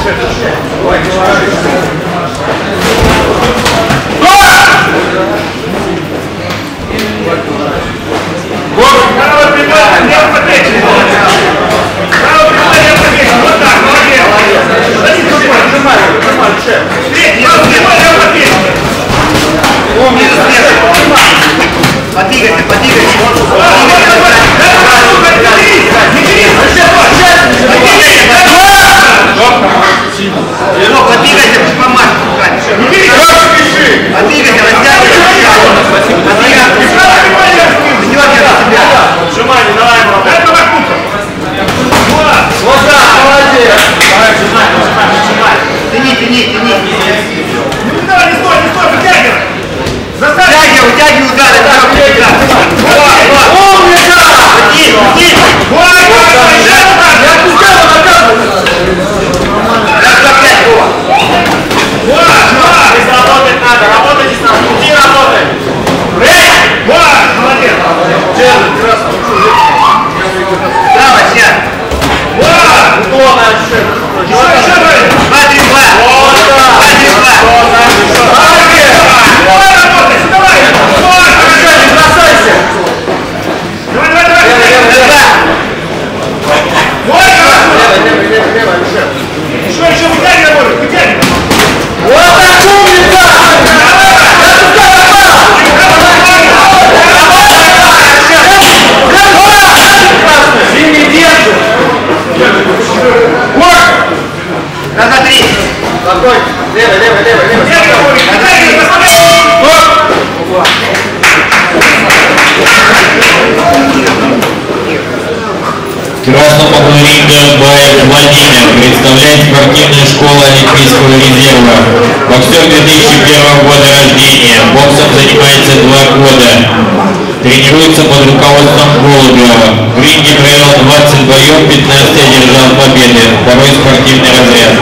Краснопогоринка Баев Владимир представляет спортивную школу Олимпийского резерва. Боксер 2001 года рождения. Боксом занимается 2 года. Тренируется под руководством Голубева. В ринге провел 20 боев, 15 одержал победы. Второй спортивный разряд.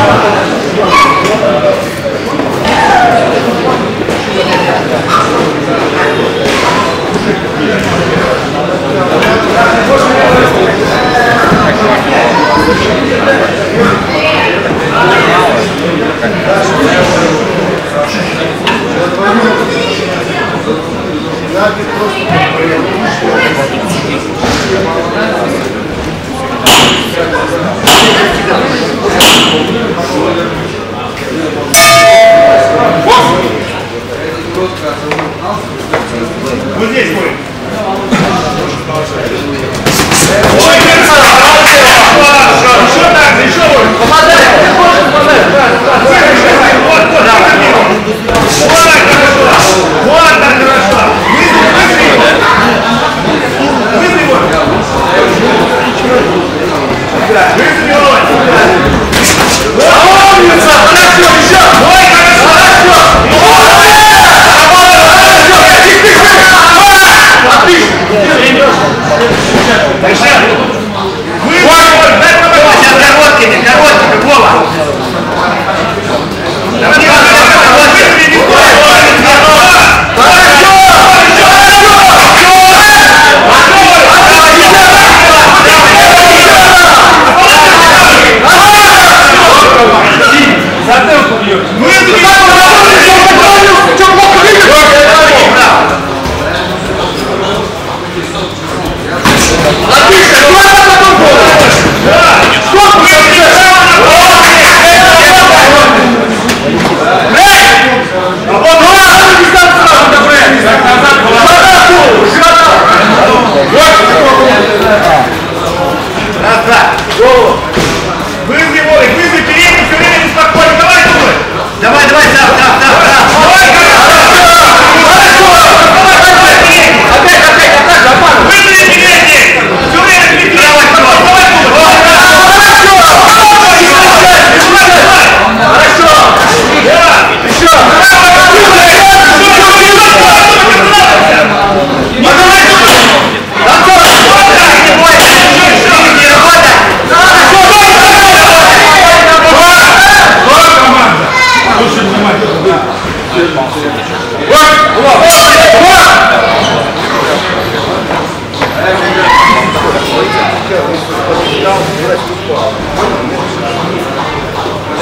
Вот здесь будет. Еще так, еще будет. Попадай. Вот так хорошо. Вызови его. Вызови его. Умница! Хорошо, еще! Ой, хорошо! Короткими, Вова! Затылку бьет. Вызови передний, все время неспокойно. Давай, думай. Давай, вызови передний. Все время передний. Слушай, внимательно.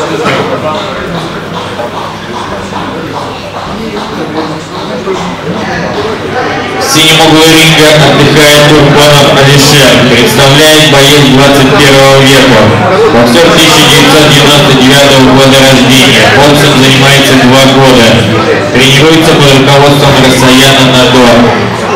В синем углу ринга отдыхает Турбонов Алишер, представляет боец 21 века, боксер 1999 года рождения, боксом занимается 2 года, тренируется под руководством Расаяна Надор.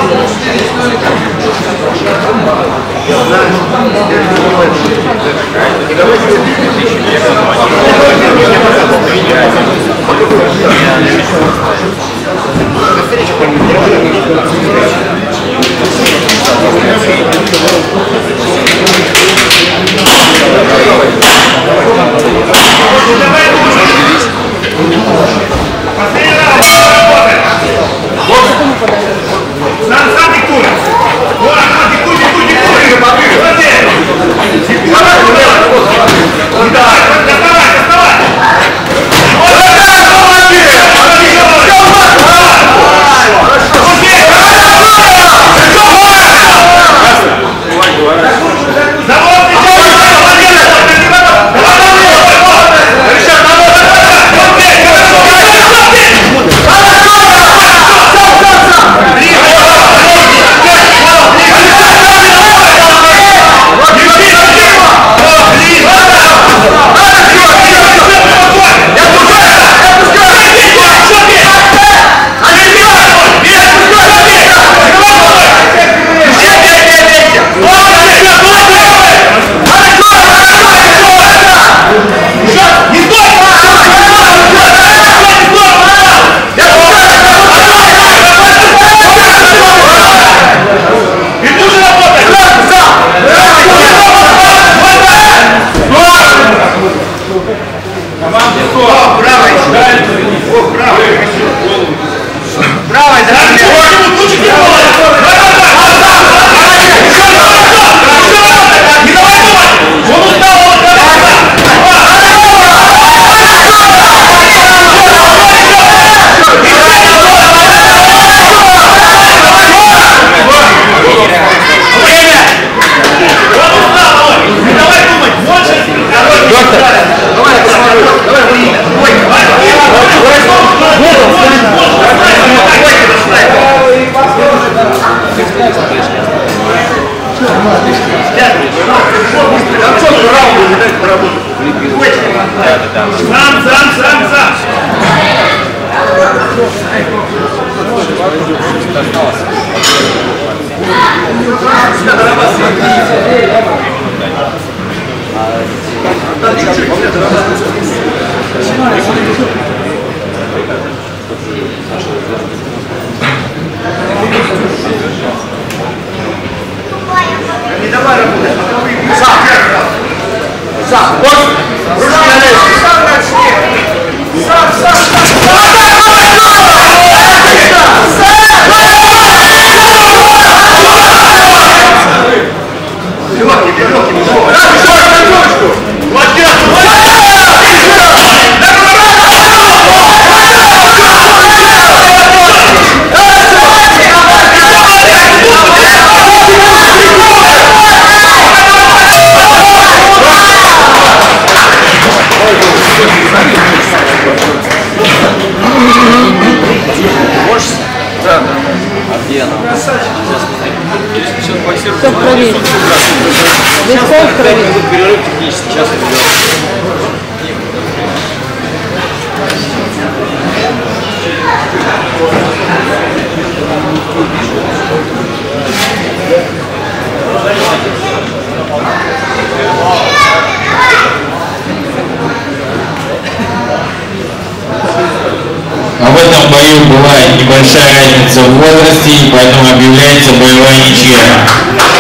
Все в крови. Легко в крови. Перерыв технический, сейчас А в этом бою была небольшая разница в возрасте, и поэтому объявляется боевая ничья.